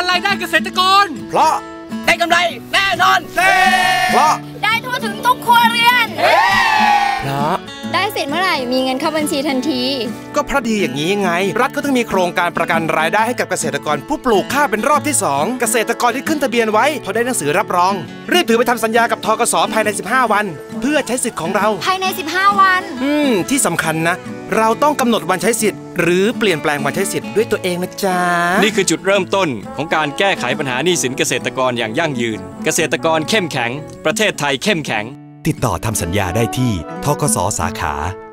รายได้เกษตรกรเพราะได้กำไรแน่นอนเพราะได้ทั่วถึงทุกครัวเรือนเพราะได้สิทธิ์เมื่อไหร่มีเงินเข้าบัญชีทันทีก็เพราะดีอย่างนี้ไงรัฐก็ต้องมีโครงการประกันรายได้ให้กับเกษตรกรผู้ปลูกข้าวเป็นรอบที่2เกษตรกรที่ขึ้นทะเบียนไว้พอได้หนังสือรับรองรีบถือไปทำสัญญากับธกส.ภายใน15วันเพื่อใช้สิทธิ์ของเราภายใน15วันที่สำคัญนะเราต้องกำหนดวันใช้สิทธิ์หรือเปลี่ยนแปลงวันใช้สิทธิ์ด้วยตัวเองนะจ๊ะนี่คือจุดเริ่มต้นของการแก้ไขปัญหาหนี้สินเกษตรกรอย่างยั่งยืนเกษตรกรเข้มแข็งประเทศไทยเข้มแข็งติดต่อทำสัญญาได้ที่ธกส.สาขา